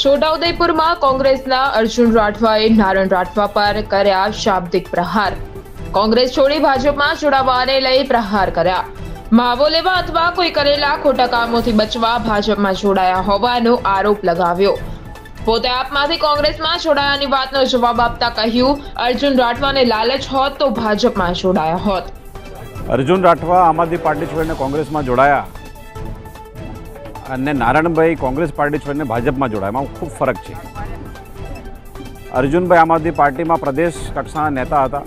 છોટાઉદેપુરમાં કોંગ્રેસના અર્જુન રાઠવાએ નારણ રાઠવા પર કર્યા શાબ્દિક પ્રહાર। કોંગ્રેસ છોડી ભાજપમાં જોડાવાને લઈ પ્રહાર કર્યા। માવો લેવા અથવા કોઈ કરેલા ખોટા કામોથી બચવા ભાજપમાં જોડાયા હોવાનો આરોપ લગાવ્યો। પોતે આપમાંથી કોંગ્રેસમાં જોડાયાની વાતનો જવાબ આપતા કહ્યું, અર્જુન રાઠવાને લાલચ હોત તો ભાજપમાં જોડાયા હોત। અર્જુન રાઠવા આમ આદમી પાર્ટી છોડીને કોંગ્રેસમાં જોડાયા અને નારણભાઈ કોંગ્રેસ પાર્ટી છોડીને ભાજપમાં જોડાયા, ખૂબ ફરક છે। અર્જુનભાઈ આમ આદમી પાર્ટીમાં પ્રદેશ કક્ષાના નેતા હતા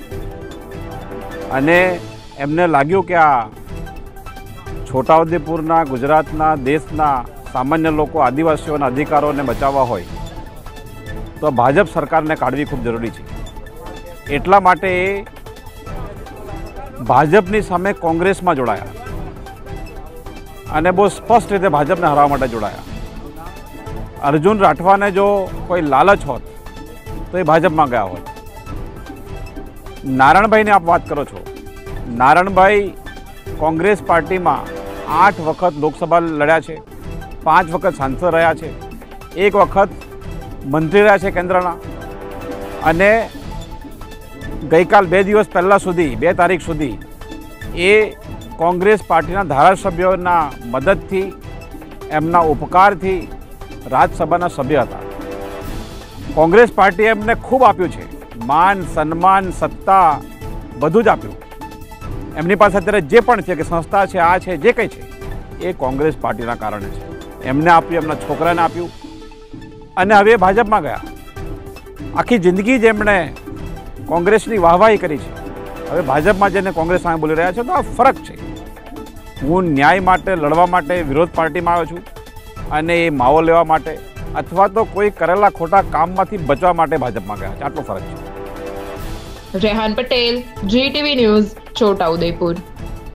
અને એમને લાગ્યું કે આ છોટાઉદેપુરના, ગુજરાતના, દેશના સામાન્ય લોકો, આદિવાસીઓના અધિકારોને બચાવવા હોય તો ભાજપ સરકારને કાઢવી ખૂબ જરૂરી છે। એટલા માટે ભાજપની સામે કોંગ્રેસમાં જોડાયા અને બહુ સ્પષ્ટ રીતે ભાજપને હરાવવા માટે જોડાયા। અર્જુન રાઠવાને જો કોઈ લાલચ હોત તો એ ભાજપમાં ગયા હોત। નારણભાઈની આપ વાત કરો છો, નારણભાઈ કોંગ્રેસ પાર્ટીમાં 8 વખત લોકસભા લડ્યા છે, 5 વખત સાંસદ રહ્યા છે, 1 વખત મંત્રી રહ્યા છે કેન્દ્રના અને ગઈકાલ 2 દિવસ પહેલાં સુધી 2 તારીખ સુધી એ કોંગ્રેસ પાર્ટીના ધારાસભ્યોના મદદથી, એમના ઉપકારથી રાજ્યસભાના સભ્ય હતા। કોંગ્રેસ પાર્ટીએ એમને ખૂબ આપ્યું છે, માન, સન્માન, સત્તા બધું જ આપ્યું। એમની પાસે અત્યારે જે પણ છે કે સંસ્થા છે, આ છે, જે કંઈ છે એ કોંગ્રેસ પાર્ટીના કારણે છે। એમને આપ્યું, એમના છોકરાને આપ્યું અને હવે ભાજપમાં ગયા। આખી જિંદગી જ એમણે કોંગ્રેસની વાહવાહી કરી છે, હવે ભાજપમાં જઈને કોંગ્રેસ સામે બોલી રહ્યા છે, તો આ ફરક છે। હું ન્યાય માટે લડવા માટે વિરોધ પાર્ટીમાં આવ્યો છું અને એ માવો લેવા માટે અથવા તો કોઈ કરેલા ખોટા કામમાંથી બચવા માટે ભાજપમાં ગયા છે, આટલો ફરક છે। Rehan Patel, GTV news, Chhota Udepur.